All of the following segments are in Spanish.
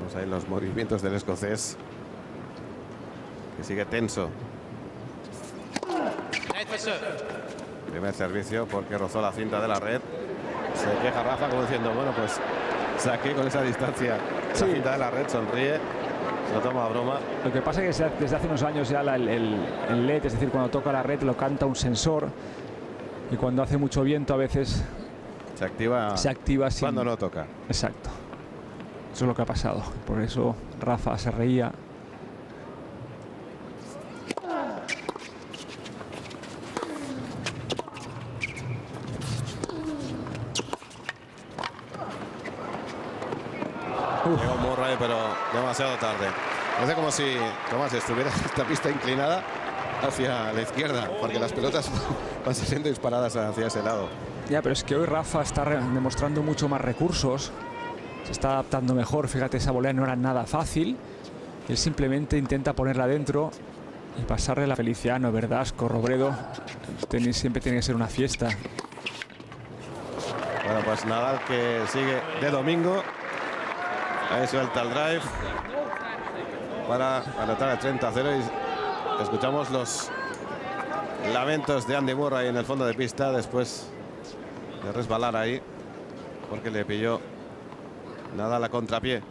Vemos ahí los movimientos del escocés, que sigue tenso. Primer servicio porque rozó la cinta de la red. Se queja Rafa como diciendo, bueno, pues saqué con esa distancia la cinta de la red, sonríe, se lo toma a broma. Lo que pasa es que desde hace unos años ya el LED, es decir, cuando toca la red lo canta un sensor, y cuando hace mucho viento a veces se activa sin... cuando no toca. Exacto. Eso es lo que ha pasado. Por eso Rafa se reía. Llegó Murray, pero demasiado tarde. Parece como si, Tomás, estuviera esta pista inclinada hacia la izquierda, porque las pelotas van siendo disparadas hacia ese lado. Ya, pero es que hoy Rafa está demostrando mucho más recursos. Se está adaptando mejor. Fíjate, esa volea no era nada fácil. Él simplemente intenta ponerla dentro y pasarle la Feliciano, Verdasco, Robredo. Siempre tiene que ser una fiesta. Bueno, pues Nadal que sigue de domingo. Ahí suelta el drive para anotar el 30-0 y escuchamos los lamentos de Andy Murray en el fondo de pista después de resbalar ahí porque le pilló Nadal a contrapié.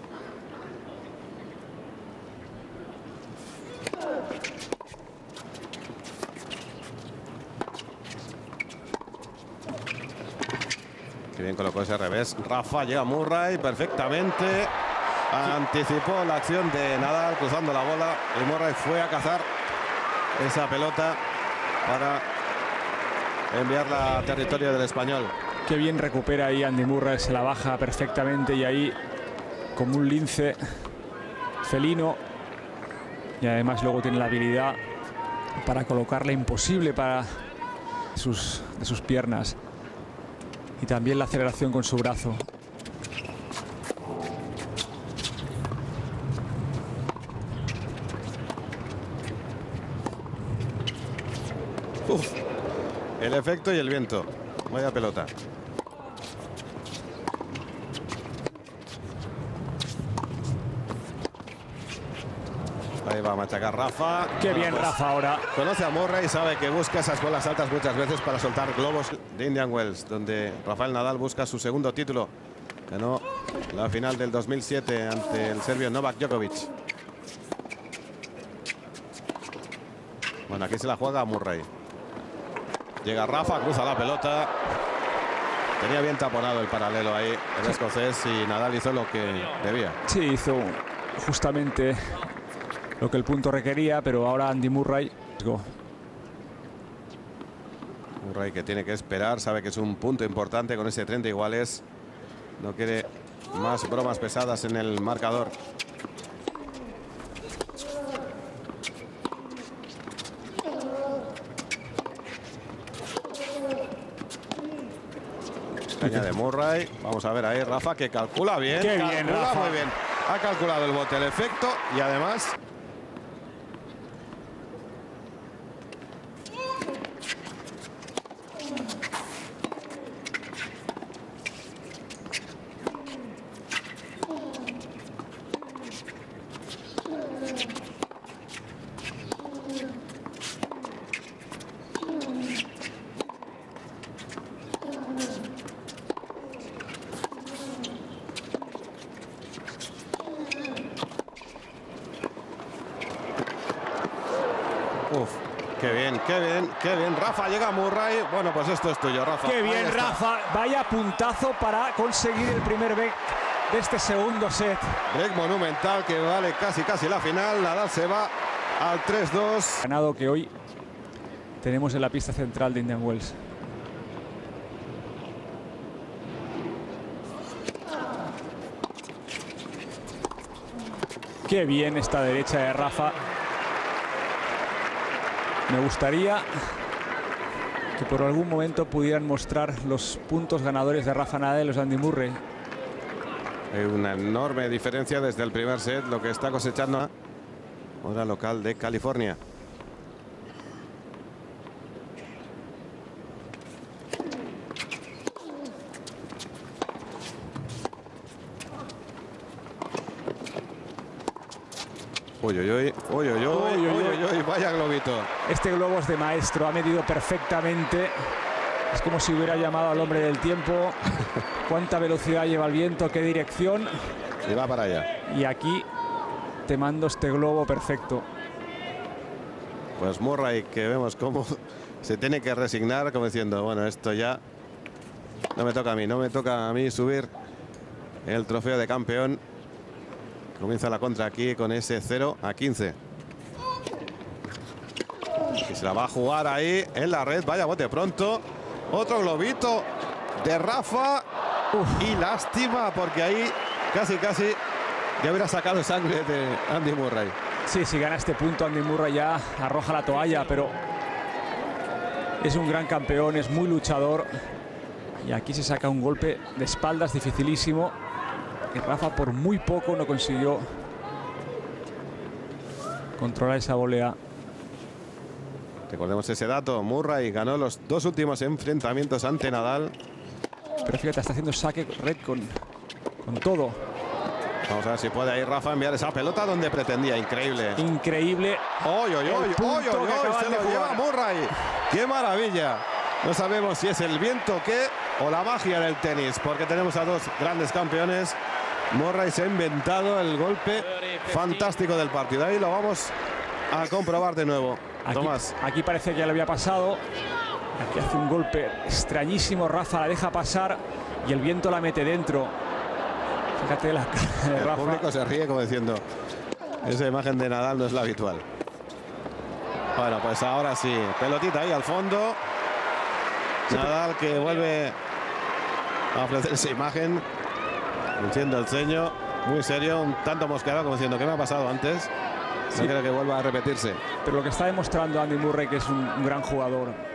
Qué bien colocó ese revés. Rafa, llega Murray perfectamente. Anticipó la acción de Nadal cruzando la bola y Murray fue a cazar esa pelota para enviarla a territorio del español. Qué bien recupera ahí Andy Murray, se la baja perfectamente y ahí como un lince felino, y además luego tiene la habilidad para colocarla imposible para de sus piernas, y también la aceleración con su brazo. Uf, el efecto y el viento. Vaya pelota. Ahí va a machacar Rafa. Qué bien, pues, Rafa ahora. Conoce a Murray y sabe que busca esas bolas altas muchas veces para soltar globos de Indian Wells, donde Rafael Nadal busca su segundo título. Ganó la final del 2007 ante el serbio Novak Djokovic. Bueno, aquí se la juega a Murray. Llega Rafa, cruza la pelota. Tenía bien taponado el paralelo ahí el escocés y Nadal hizo lo que debía. Sí, hizo justamente lo que el punto requería, pero ahora Andy Murray. Murray que tiene que esperar, sabe que es un punto importante con ese 30 iguales. No quiere más bromas pesadas en el marcador. Caña de Murray. Vamos a ver ahí Rafa que calcula bien. Qué bien, Rafa. Muy bien. Ha calculado el bote, el efecto y además... Uf, qué bien, qué bien, qué bien. Rafa, llega Murray. Bueno, pues esto es tuyo, Rafa. Qué bien, Rafa. Vaya puntazo para conseguir el primer break de este segundo set. Break monumental que vale casi la final. Nadal se va al 3-2. Ganado que hoy tenemos en la pista central de Indian Wells. Qué bien esta derecha de Rafa. Me gustaría que por algún momento pudieran mostrar los puntos ganadores de Rafa Nadal y los Andy Murray. Hay una enorme diferencia desde el primer set, lo que está cosechando hora local de California. Uy, uy, uy, uy, uy, uy, uy, uy, vaya globito. Este globo es de maestro, ha medido perfectamente. Es como si hubiera llamado al hombre del tiempo. Cuánta velocidad lleva el viento, qué dirección. Y va para allá. Y aquí te mando este globo perfecto. Pues Murray, que vemos cómo se tiene que resignar, como diciendo, bueno, esto ya no me toca a mí, no me toca a mí subir el trofeo de campeón. Comienza la contra aquí con ese 0-15. Y se la va a jugar ahí en la red. Vaya bote pronto. Otro globito de Rafa. Y lástima, porque ahí casi ya hubiera sacado sangre de Andy Murray. Sí, si gana este punto Andy Murray ya arroja la toalla, pero es un gran campeón, es muy luchador. Y aquí se saca un golpe de espaldas dificilísimo. Y Rafa por muy poco no consiguió controlar esa volea. Recordemos ese dato, Murray ganó los 2 últimos enfrentamientos ante Nadal. Pero fíjate, está haciendo saque red con todo. Vamos a ver si puede ahí Rafa enviar esa pelota donde pretendía. Increíble. Increíble. ¡Oy, oy, oy! ¡Oy, oy, oy! Se lo lleva Murray. ¡Qué maravilla! No sabemos si es el viento o qué, o la magia del tenis, porque tenemos a 2 grandes campeones. Murray se ha inventado el golpe fantástico del partido. Ahí lo vamos a comprobar de nuevo. Tomás. Aquí parece que ya le había pasado. Aquí hace un golpe extrañísimo. Rafa la deja pasar y el viento la mete dentro. Fíjate la cara de Rafa. El público se ríe como diciendo, esa imagen de Nadal no es la habitual. Bueno, pues ahora sí. Pelotita ahí al fondo. Nadal que vuelve a ofrecer esa imagen. Luciendo el ceño. Muy serio. Un tanto mosqueado como diciendo, ¿qué me ha pasado antes? No creo que vuelva a repetirse. Pero lo que está demostrando Andy Murray, que es un gran jugador.